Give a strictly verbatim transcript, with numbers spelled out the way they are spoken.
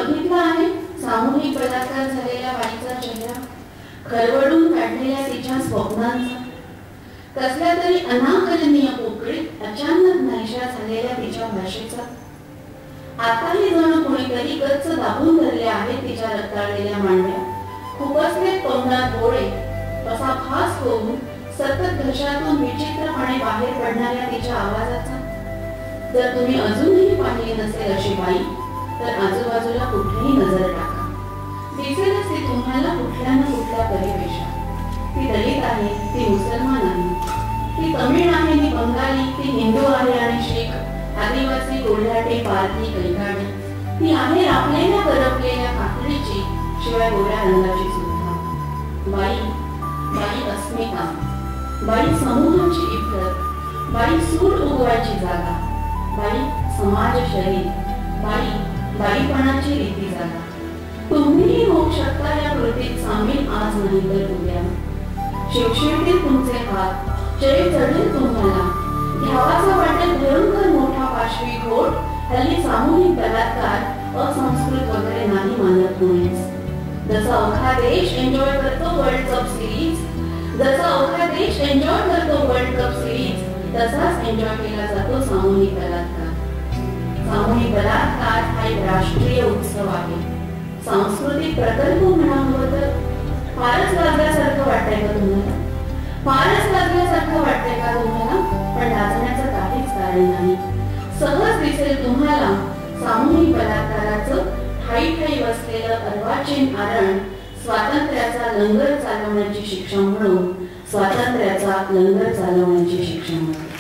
बघितला आहे सामूहिक बलात्कार झालेल्या बाईचा चेहरा, खरवडून काढलेल्या तिच्या स्वप्नांचा, कसल्या तरी अनाकलनीय पोकळीत अचानक नाहीशा झालेल्या तिच्या भाषेचा. आताही जणू कोणीतरी गच्च दाबून धरल्या आहेत तिच्या रक्ताळलेल्या मांड्या, खुपसले तोंडात डोळे, असा फास होऊन सतत घशातून विचित्रपणे बाहेर पडणाऱ्या तिच्या आवाजाचा. जर तुम्ही अजूनही पाहिली नसेल अशी बाई, तर आजूबाजूला कुठेही नजर टाका, दिसेलच ती तुम्हाला कुठल्या ना कुठल्या परिवेशात. ती दलित आहे, ती मुसलमान आहे, ती तमिळ आहे ती बंगाली, ती हिंदू आहे आणि शीख, आदिवासी, कोल्हाटी, पारधी, कैकाडी. ती आहे राखलेल्या करपलेल्या काकडीची, शिवाय गोऱ्या रंगाची सुद्धा. बाई बाई अस्मिता, बाई समूहाची इफरत, बाई सूर उगवायची जागा, बाई समाज शरीर, बाई बाईपणाची रीती जागा. तुम्हीही होऊ शकता या कृतीत सामील आज नाही तर उद्या. शिवशिवतील तुमचे हात, जय चढेल तुम्हाला, घ्यावाचा वाटेल भयंकर मोठा पाशवी घोट. हल्ली सामूहिक बलात्कार असंस्कृत वगैरे नाही मानत कोणीच. जसा अवघा देश एन्जॉय करतो वर्ल्ड कप सिरीज, जसा अवघा देश एन्जॉय करतो वर्ल्ड कप सिरीज, तसाच एन्जॉय केला जातो सामूहिक बलात्कार. सामूहिक बलात्कार हा एक राष्ट्रीय उत्सव आहे. सांस्कृतिक प्रकल्प म्हणावं तर फारच लाजल्यासारखं वाटतंय का तुम्हाला? फारच लाजल्यासारखं वाटतंय का तुम्हाला? पण लाजण्याचं काहीच कारण नाही. सहज दिसेल तुम्हाला सामूहिक बलात्काराचं ठाई ठाई बसलेलं अर्वाचीन आरण स्वातंत्र्याचा लंगर चालवण्याची शिक्षा म्हणून, स्वातंत्र्याचा लंगर चालवण्याची शिक्षा म्हणून.